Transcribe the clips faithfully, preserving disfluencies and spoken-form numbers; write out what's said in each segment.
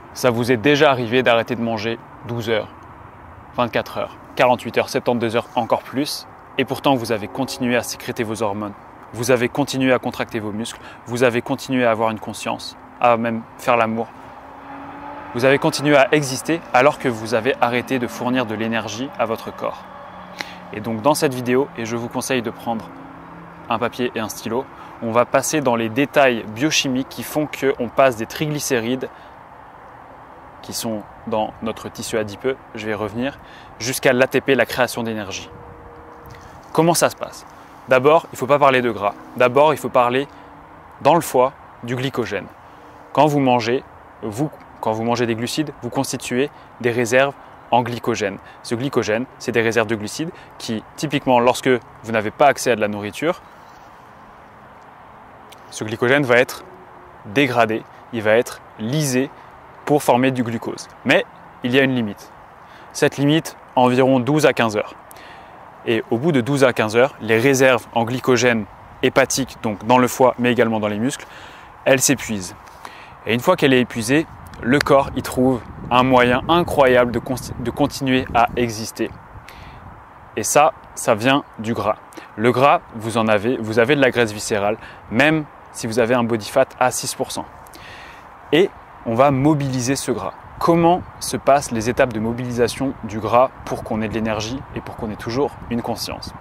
Ça vous est déjà arrivé d'arrêter de manger douze heures, vingt-quatre heures, quarante-huit heures, soixante-douze heures, encore plus, et pourtant vous avez continué à sécréter vos hormones, vous avez continué à contracter vos muscles, vous avez continué à avoir une conscience, à même faire l'amour. Vous avez continué à exister alors que vous avez arrêté de fournir de l'énergie à votre corps. Et donc dans cette vidéo, et je vous conseille de prendre un papier et un stylo, on va passer dans les détails biochimiques qui font qu'on passe des triglycérides qui sont dans notre tissu adipeux, je vais y revenir, jusqu'à l'A T P, la création d'énergie. Comment ça se passe? D'abord, il ne faut pas parler de gras. D'abord, il faut parler dans le foie du glycogène. Quand vous mangez, vous, quand vous mangez des glucides, vous constituez des réserves en glycogène. Ce glycogène, c'est des réserves de glucides qui, typiquement, lorsque vous n'avez pas accès à de la nourriture, ce glycogène va être dégradé, il va être lysé pour former du glucose. Mais il y a une limite. Cette limite, environ douze à quinze heures. Et au bout de douze à quinze heures, les réserves en glycogène hépatique, donc dans le foie, mais également dans les muscles, elles s'épuisent. Et une fois qu'elle est épuisée, le corps y trouve un moyen incroyable de, de continuer à exister. Et ça, ça vient du gras. Le gras, vous en avez, vous avez de la graisse viscérale, même si vous avez un body fat à six pour cent. Et on va mobiliser ce gras. Comment se passent les étapes de mobilisation du gras pour qu'on ait de l'énergie et pour qu'on ait toujours une conscience?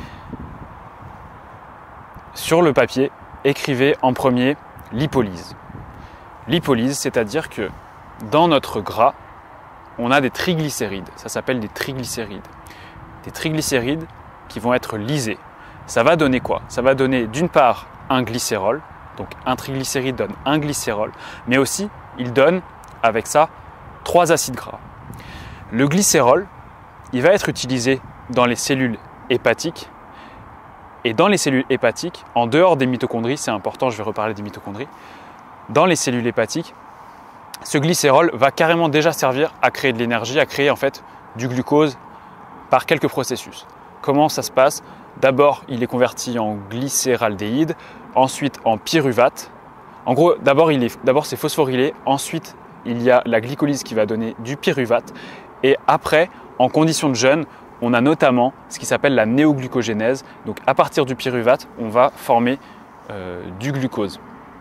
Sur le papier, écrivez en premier lipolyse. Lipolyse, c'est-à-dire que dans notre gras, on a des triglycérides. Ça s'appelle des triglycérides. Des triglycérides qui vont être lysés. Ça va donner quoi? Ça va donner d'une part un glycérol. Donc un triglycéride donne un glycérol, mais aussi il donne avec ça trois acides gras. Le glycérol, il va être utilisé dans les cellules hépatiques. Et dans les cellules hépatiques, en dehors des mitochondries, c'est important, je vais reparler des mitochondries, dans les cellules hépatiques, ce glycérol va carrément déjà servir à créer de l'énergie, à créer en fait du glucose par quelques processus. Comment ça se passe? D'abord, il est converti en glycéraldéhyde, ensuite en pyruvate. En gros, d'abord, il est, d'abord c'est phosphorylé, ensuite il y a la glycolyse qui va donner du pyruvate, et après, en conditions de jeûne, on a notamment ce qui s'appelle la néoglucogénèse. Donc à partir du pyruvate, on va former euh, du glucose.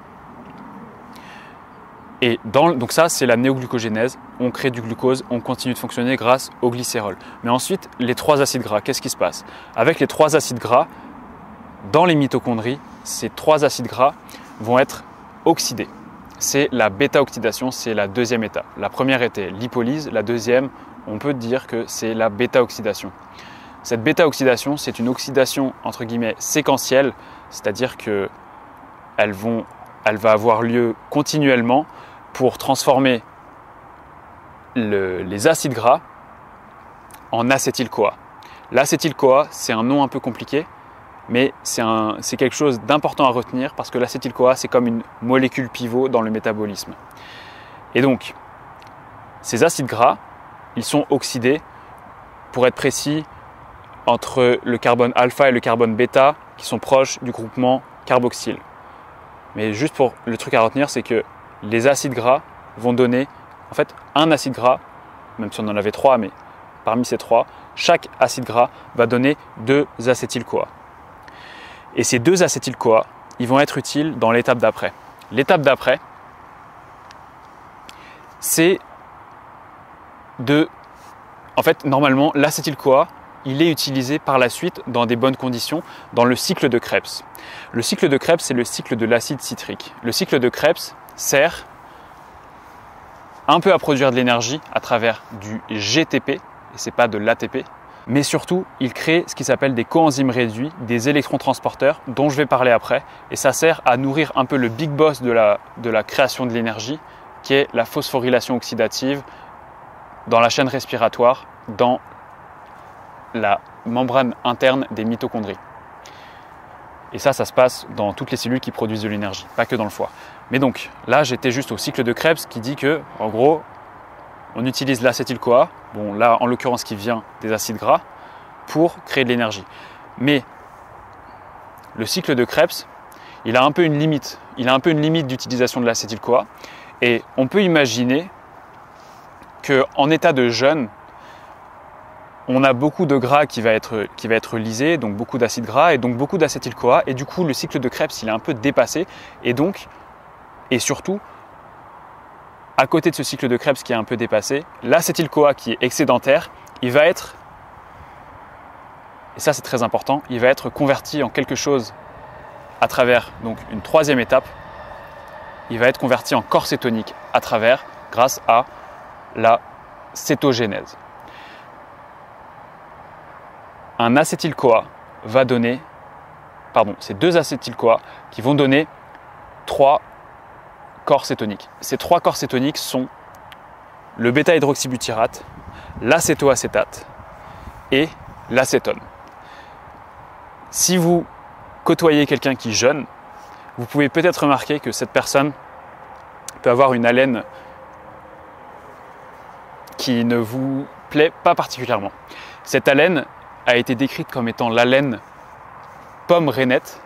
Et dans, donc ça, c'est la néoglucogénèse. On crée du glucose, on continue de fonctionner grâce au glycérol. Mais ensuite, les trois acides gras, qu'est-ce qui se passe? Avec les trois acides gras, dans les mitochondries, ces trois acides gras vont être oxydés. C'est la bêta-oxydation, c'est la deuxième étape. La première était lipolyse, la deuxième, on peut dire que c'est la bêta-oxydation. Cette bêta-oxydation, c'est une oxydation entre guillemets séquentielle, c'est-à-dire que elles vont, elle va avoir lieu continuellement pour transformer le, les acides gras en acétyl-CoA. L'acétyl-CoA, c'est un nom un peu compliqué, mais c'est, un, c'est quelque chose d'important à retenir parce que l'acétyl-CoA, c'est comme une molécule pivot dans le métabolisme. Et donc, ces acides gras, ils sont oxydés, pour être précis, entre le carbone alpha et le carbone bêta, qui sont proches du groupement carboxyle. Mais juste pour le truc à retenir, c'est que les acides gras vont donner en fait un acide gras, même si on en avait trois, mais parmi ces trois, chaque acide gras va donner deux acétyl-CoA. Et ces deux acétyl-CoA, ils vont être utiles dans l'étape d'après. L'étape d'après, c'est de... En fait, normalement, l'acétyl-CoA, il est utilisé par la suite dans des bonnes conditions dans le cycle de Krebs. Le cycle de Krebs, c'est le cycle de l'acide citrique. Le cycle de Krebs sert un peu à produire de l'énergie à travers du G T P, et ce n'est pas de l'A T P, mais surtout, il crée ce qui s'appelle des coenzymes réduits, des électrons transporteurs, dont je vais parler après, et ça sert à nourrir un peu le big boss de la, de la création de l'énergie, qui est la phosphorylation oxydative dans la chaîne respiratoire, dans la membrane interne des mitochondries. Et ça, ça se passe dans toutes les cellules qui produisent de l'énergie, pas que dans le foie. Mais donc, là, j'étais juste au cycle de Krebs qui dit que, en gros, on utilise l'acétyl-CoA, bon là, en l'occurrence, qui vient des acides gras, pour créer de l'énergie. Mais le cycle de Krebs, il a un peu une limite. Il a un peu une limite d'utilisation de l'acétyl-CoA. Et on peut imaginer qu'en état de jeûne, on a beaucoup de gras qui va être, qui va être lysé, donc beaucoup d'acides gras et donc beaucoup d'acétyl-CoA. Et du coup, le cycle de Krebs, il est un peu dépassé. Et donc, et surtout, à côté de ce cycle de Krebs qui est un peu dépassé, l'acétyl-CoA qui est excédentaire, il va être, et ça c'est très important, il va être converti en quelque chose à travers donc une troisième étape. Il va être converti en corps cétonique à travers, grâce à la cétogénèse. Un acétyl-CoA va donner, pardon, c'est deux acétyl-CoA qui vont donner trois corps cétoniques. Ces trois corps cétoniques sont le bêta-hydroxybutyrate, l'acétoacétate et l'acétone. Si vous côtoyez quelqu'un qui jeûne, vous pouvez peut-être remarquer que cette personne peut avoir une haleine qui ne vous plaît pas particulièrement. Cette haleine a été décrite comme étant l'haleine pomme rainette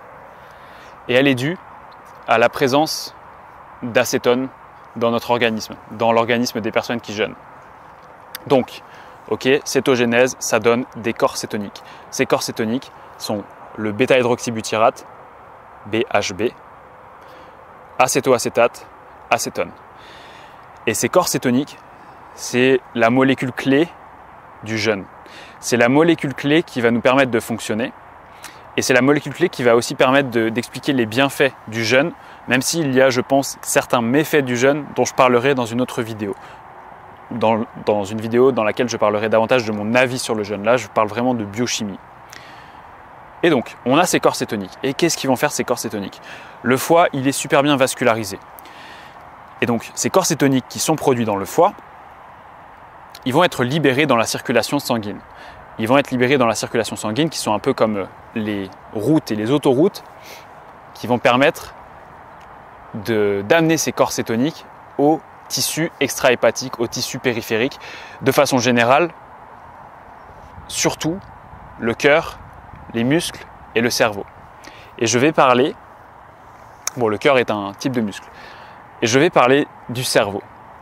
et elle est due à la présence d'acétone dans notre organisme, dans l'organisme des personnes qui jeûnent. Donc, ok, cétogénèse, ça donne des corps cétoniques. Ces corps cétoniques sont le bêta-hydroxybutyrate, B H B, acétoacétate, acétone. Et ces corps cétoniques, c'est la molécule clé du jeûne. C'est la molécule clé qui va nous permettre de fonctionner. Et c'est la molécule clé qui va aussi permettre de, d'expliquer les bienfaits du jeûne, même s'il y a, je pense, certains méfaits du jeûne dont je parlerai dans une autre vidéo. Dans, dans une vidéo dans laquelle je parlerai davantage de mon avis sur le jeûne. Là, je parle vraiment de biochimie. Et donc, on a ces corps cétoniques. Et qu'est-ce qu'ils vont faire ces corps cétoniques? Le foie, il est super bien vascularisé. Et donc, ces corps cétoniques qui sont produits dans le foie, ils vont être libérés dans la circulation sanguine. Ils vont être libérés dans la circulation sanguine qui sont un peu comme les routes et les autoroutes qui vont permettre de, d'amener ces corps cétoniques au tissu extra-hépatique, au tissu périphérique, de façon générale, surtout le cœur, les muscles et le cerveau. Et je vais parler, bon le cœur est un type de muscle, et je vais parler du cerveau.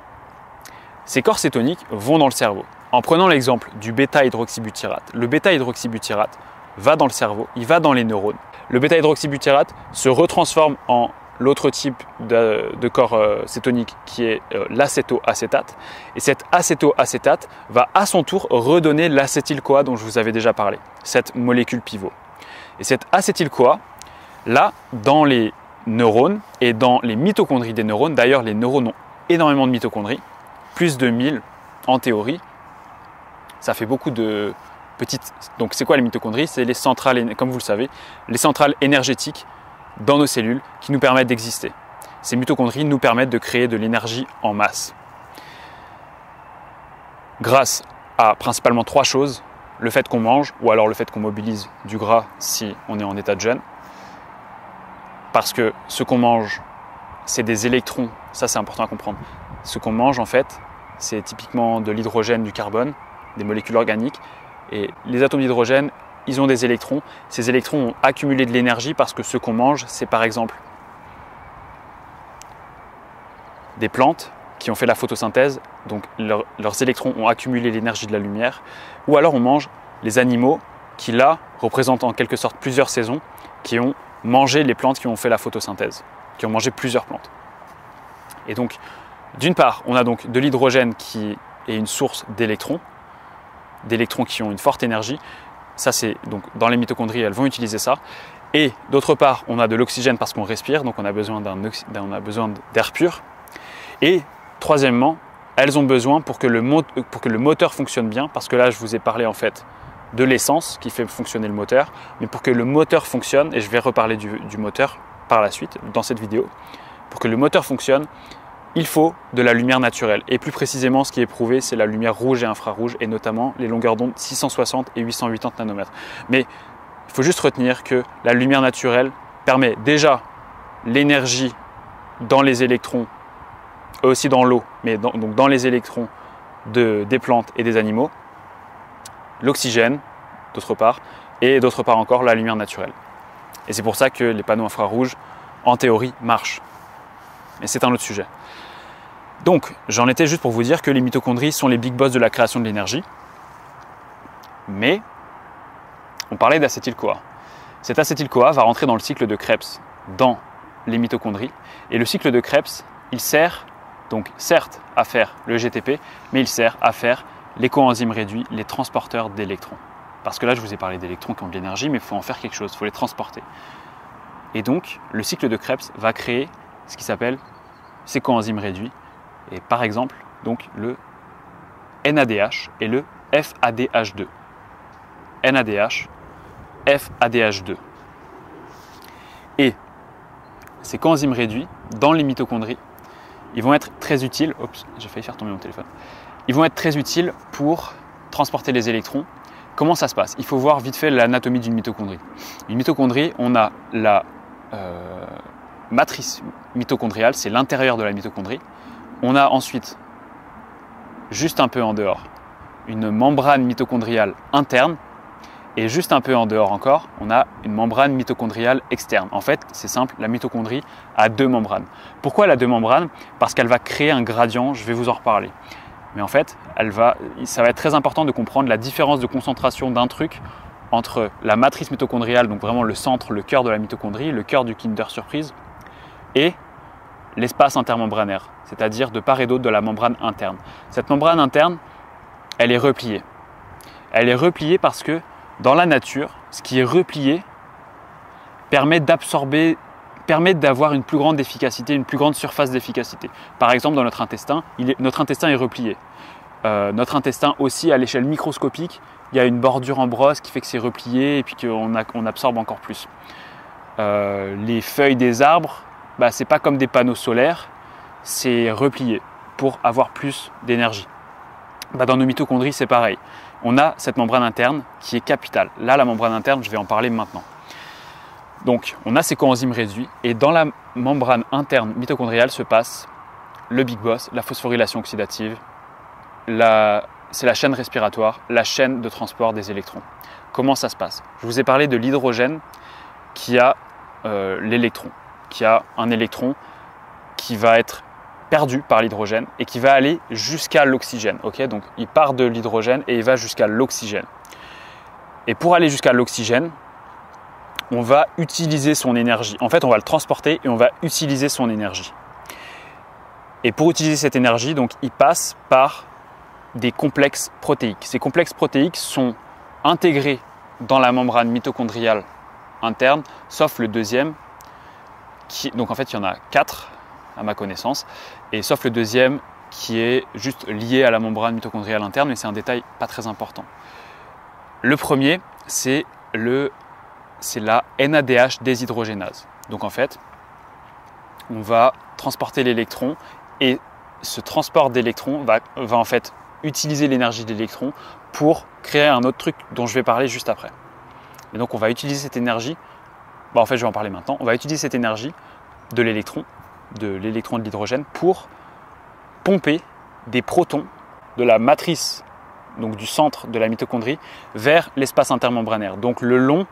Ces corps cétoniques vont dans le cerveau. En prenant l'exemple du bêta-hydroxybutyrate, le bêta-hydroxybutyrate va dans le cerveau, il va dans les neurones. Le bêta-hydroxybutyrate se retransforme en l'autre type de, de corps euh, cétonique qui est euh, l'acétoacétate. Et cet acétoacétate va à son tour redonner l'acétyl-CoA dont je vous avais déjà parlé, cette molécule pivot. Et cet acétyl-CoA, là, dans les neurones et dans les mitochondries des neurones, d'ailleurs les neurones ont énormément de mitochondries, plus de mille en théorie, ça fait beaucoup de petites... Donc c'est quoi les mitochondries? C'est les centrales, comme vous le savez, les centrales énergétiques dans nos cellules qui nous permettent d'exister. Ces mitochondries nous permettent de créer de l'énergie en masse. Grâce à principalement trois choses, le fait qu'on mange ou alors le fait qu'on mobilise du gras si on est en état de jeûne. Parce que ce qu'on mange, c'est des électrons, ça c'est important à comprendre. Ce qu'on mange en fait, c'est typiquement de l'hydrogène, du carbone, des molécules organiques. Et les atomes d'hydrogène, ils ont des électrons. Ces électrons ont accumulé de l'énergie parce que ce qu'on mange, c'est par exemple des plantes qui ont fait la photosynthèse. Donc leur, leurs électrons ont accumulé l'énergie de la lumière. Ou alors on mange les animaux qui là représentent en quelque sorte plusieurs saisons, qui ont mangé les plantes qui ont fait la photosynthèse, qui ont mangé plusieurs plantes. Et donc, d'une part, on a donc de l'hydrogène qui est une source d'électrons, d'électrons qui ont une forte énergie. Ça, c'est donc dans les mitochondries, elles vont utiliser ça. Et d'autre part, on a de l'oxygène parce qu'on respire, donc on a besoin d'un, on a besoin d'air pur. Et troisièmement, elles ont besoin pour que, le pour que le moteur fonctionne bien, parce que là, je vous ai parlé en fait de l'essence qui fait fonctionner le moteur, mais pour que le moteur fonctionne, et je vais reparler du, du moteur par la suite dans cette vidéo, pour que le moteur fonctionne, il faut de la lumière naturelle. Et plus précisément, ce qui est prouvé, c'est la lumière rouge et infrarouge, et notamment les longueurs d'onde six cent soixante et huit cent quatre-vingts nanomètres. Mais il faut juste retenir que la lumière naturelle permet déjà l'énergie dans les électrons, et aussi dans l'eau, mais dans, donc dans les électrons de, des plantes et des animaux, l'oxygène, d'autre part, et d'autre part encore la lumière naturelle. Et c'est pour ça que les panneaux infrarouges, en théorie, marchent. Mais c'est un autre sujet. Donc, j'en étais juste pour vous dire que les mitochondries sont les big boss de la création de l'énergie. Mais, on parlait d'acétyl-CoA. Cet acétyl-CoA va rentrer dans le cycle de Krebs, dans les mitochondries. Et le cycle de Krebs, il sert, donc certes, à faire le G T P, mais il sert à faire les coenzymes réduits, les transporteurs d'électrons. Parce que là, je vous ai parlé d'électrons qui ont de l'énergie, mais il faut en faire quelque chose, il faut les transporter. Et donc, le cycle de Krebs va créer ce qui s'appelle ces coenzymes réduits. Et par exemple, donc le N A D H et le F A D H deux. N A D H, F A D H deux. Et ces coenzymes réduits, dans les mitochondries, ils vont être très utiles. Oups, j'ai failli faire tomber mon téléphone. Ils vont être très utiles pour transporter les électrons. Comment ça se passe? Il faut voir vite fait l'anatomie d'une mitochondrie. Une mitochondrie, on a la euh, matrice mitochondriale, c'est l'intérieur de la mitochondrie. On a ensuite, juste un peu en dehors, une membrane mitochondriale interne. Et juste un peu en dehors encore, on a une membrane mitochondriale externe. En fait, c'est simple, la mitochondrie a deux membranes. Pourquoi elle a deux membranes? Parce qu'elle va créer un gradient, je vais vous en reparler. Mais en fait, elle va, ça va être très important de comprendre la différence de concentration d'un truc entre la matrice mitochondriale, donc vraiment le centre, le cœur de la mitochondrie, le cœur du Kinder Surprise, et l'espace intermembranaire, c'est-à-dire de part et d'autre de la membrane interne. Cette membrane interne, elle est repliée. Elle est repliée parce que dans la nature, ce qui est replié permet d'absorber, permet d'avoir une plus grande efficacité, une plus grande surface d'efficacité. Par exemple, dans notre intestin, il est, notre intestin est replié. Euh, notre intestin aussi, à l'échelle microscopique, il y a une bordure en brosse qui fait que c'est replié et puis qu'on a, on absorbe encore plus. Euh, les feuilles des arbres, bah, ce n'est pas comme des panneaux solaires, c'est replié pour avoir plus d'énergie. Bah, dans nos mitochondries, c'est pareil. On a cette membrane interne qui est capitale. Là, la membrane interne, je vais en parler maintenant. Donc, on a ces coenzymes réduits et dans la membrane interne mitochondriale se passe le big boss, la phosphorylation oxydative, la, c'est la chaîne respiratoire, la chaîne de transport des électrons. Comment ça se passe? Je vous ai parlé de l'hydrogène qui a euh, l'électron, qui a un électron qui va être perdu par l'hydrogène et qui va aller jusqu'à l'oxygène. Okay, donc il part de l'hydrogène et il va jusqu'à l'oxygène. Et pour aller jusqu'à l'oxygène, on va utiliser son énergie. En fait, on va le transporter et on va utiliser son énergie. Et pour utiliser cette énergie, donc, il passe par des complexes protéiques. Ces complexes protéiques sont intégrés dans la membrane mitochondriale interne, sauf le deuxième. Qui, donc en fait, il y en a quatre à ma connaissance, et sauf le deuxième qui est juste lié à la membrane mitochondriale interne, mais c'est un détail pas très important. Le premier, c'est le c'est la N A D H déshydrogénase. Donc en fait, on va transporter l'électron et ce transport d'électrons va, va en fait utiliser l'énergie de l'électron pour créer un autre truc dont je vais parler juste après. Et donc on va utiliser cette énergie, bah en fait je vais en parler maintenant, on va utiliser cette énergie de l'électron, de l'électron de l'hydrogène pour pomper des protons de la matrice, donc du centre de la mitochondrie, vers l'espace intermembranaire, donc le long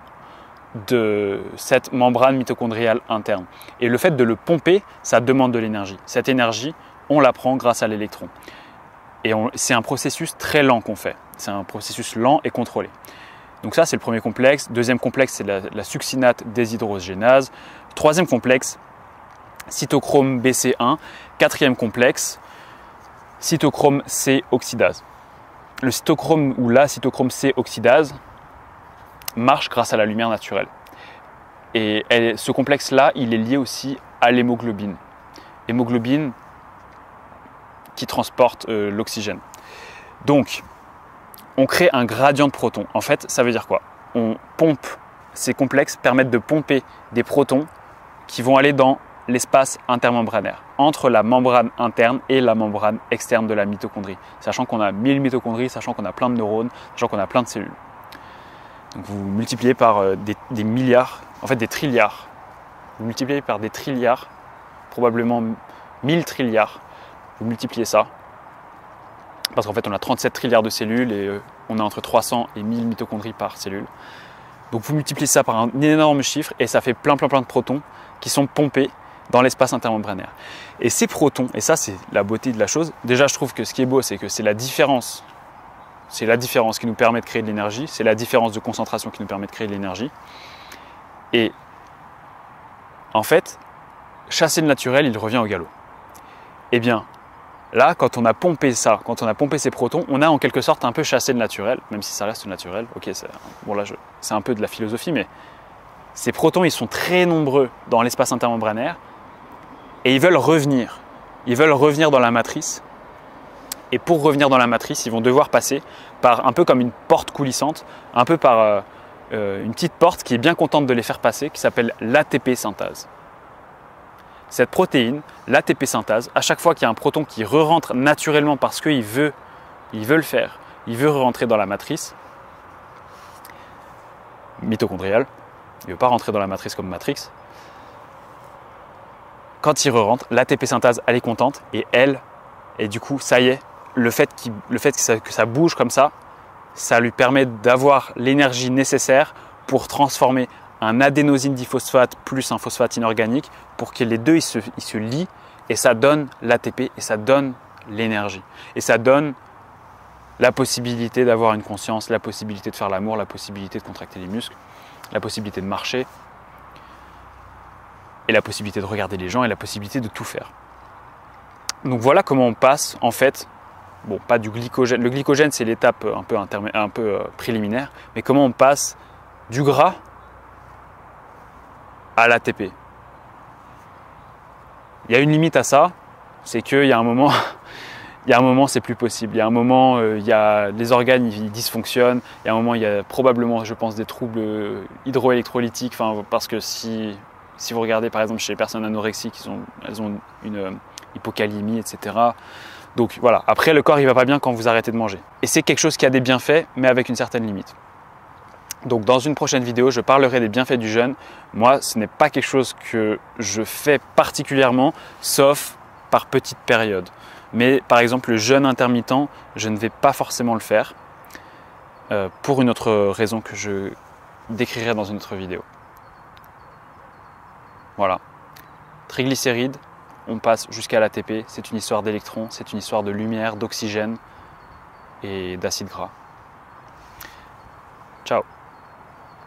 de cette membrane mitochondriale interne. Et le fait de le pomper, ça demande de l'énergie. Cette énergie, on la prend grâce à l'électron. Et c'est un processus très lent qu'on fait. C'est un processus lent et contrôlé. Donc ça, c'est le premier complexe. Deuxième complexe, c'est la, la succinate déshydrogénase. Troisième complexe, cytochrome B C un. Quatrième complexe, cytochrome C oxydase. Le cytochrome ou la cytochrome C oxydase marche grâce à la lumière naturelle. Et elle, ce complexe-là, il est lié aussi à l'hémoglobine. Hémoglobine qui transporte euh, l'oxygène. Donc, on crée un gradient de protons. En fait, ça veut dire quoi? On pompe, ces complexes permettent de pomper des protons qui vont aller dans l'espace intermembranaire, entre la membrane interne et la membrane externe de la mitochondrie, sachant qu'on a mille mitochondries, sachant qu'on a plein de neurones, sachant qu'on a plein de cellules. Donc vous multipliez par des, des milliards, en fait des trilliards. Vous multipliez par des trilliards, probablement mille trilliards. Vous multipliez ça, parce qu'en fait on a trente-sept trilliards de cellules et on a entre trois cents et mille mitochondries par cellule. Donc vous multipliez ça par un énorme chiffre et ça fait plein plein plein de protons qui sont pompés dans l'espace intermembranaire. Et ces protons, et ça c'est la beauté de la chose, déjà je trouve que ce qui est beau, c'est que c'est la différence, c'est la différence qui nous permet de créer de l'énergie, c'est la différence de concentration qui nous permet de créer de l'énergie. Et en fait, chasser le naturel, il revient au galop. Eh bien, là, quand on a pompé ça, quand on a pompé ces protons, on a en quelque sorte un peu chassé le naturel, même si ça reste le naturel. Ok, bon là, c'est un peu de la philosophie, mais ces protons, ils sont très nombreux dans l'espace intermembranaire et ils veulent revenir. Ils veulent revenir dans la matrice. Et pour revenir dans la matrice, ils vont devoir passer par un peu comme une porte coulissante, un peu par euh, euh, une petite porte qui est bien contente de les faire passer, qui s'appelle l'A T P synthase. Cette protéine, l'A T P synthase, à chaque fois qu'il y a un proton qui re-rentre naturellement parce qu'il veut, il veut le faire, il veut re-rentrer dans la matrice mitochondriale, il ne veut pas rentrer dans la matrice comme Matrix. Quand il re-rentre, l'A T P synthase, elle est contente et elle, et du coup, ça y est, le fait, le fait que, ça, que ça bouge comme ça, ça lui permet d'avoir l'énergie nécessaire pour transformer un adénosine diphosphate plus un phosphate inorganique pour que les deux ils se, ils se lient et ça donne l'A T P et ça donne l'énergie. Et ça donne la possibilité d'avoir une conscience, la possibilité de faire l'amour, la possibilité de contracter les muscles, la possibilité de marcher et la possibilité de regarder les gens et la possibilité de tout faire. Donc voilà comment on passe en fait, bon pas du glycogène, le glycogène c'est l'étape un peu, un peu euh, préliminaire, mais comment on passe du gras à l'A T P. Il y a une limite à ça, c'est qu'il y a un moment, il y a un moment c'est plus possible. Il y a un moment, euh, il y a, les organes ils dysfonctionnent. Il y a un moment, il y a probablement, je pense, des troubles hydroélectrolytiques. Enfin, parce que si, si vous regardez par exemple chez les personnes anorexiques, ils ont, elles ont une euh, hypocalémie, et cetera. Donc voilà. Après, le corps il va pas bien quand vous arrêtez de manger. Et c'est quelque chose qui a des bienfaits, mais avec une certaine limite. Donc dans une prochaine vidéo, je parlerai des bienfaits du jeûne. Moi, ce n'est pas quelque chose que je fais particulièrement, sauf par petites périodes. Mais par exemple, le jeûne intermittent, je ne vais pas forcément le faire euh, pour une autre raison que je décrirai dans une autre vidéo. Voilà. Triglycérides, on passe jusqu'à l'A T P. C'est une histoire d'électrons, c'est une histoire de lumière, d'oxygène et d'acide gras. Ciao.